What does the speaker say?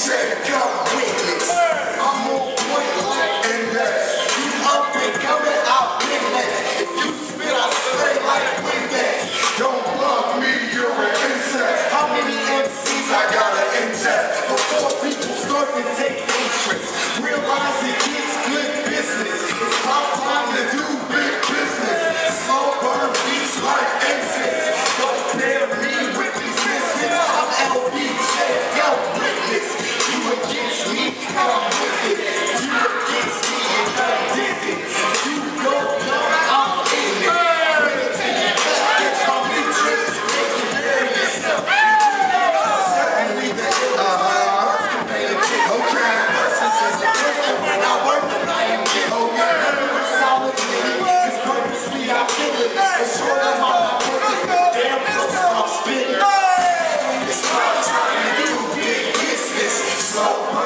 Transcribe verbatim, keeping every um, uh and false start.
check out witness. I'm on point like index. You up and coming out witness. If you spit, I spray like Windex. Don't bug me, you're an insect. How many M Cs I gotta ingest before people start to take interest? Realize it gets good business. It's about time to do big business. Slow burn beats like incense. Don't dare me with these misfits. I'm L B J, yo, witness. You against me, and I'm with it. You against me, and I'm digging. You go young, I'm in it. Bring it to your back, get some interest. Make you bury yourself. Certainly the ill is like birds can paint a kid. Okay, versus is a trick, and when I work it, I am getting. Oh yeah, it's solid to me. It's purposely I kill it. It's sure that I'm not working. Damn, close, I'm spitting. It's my time to do big business. So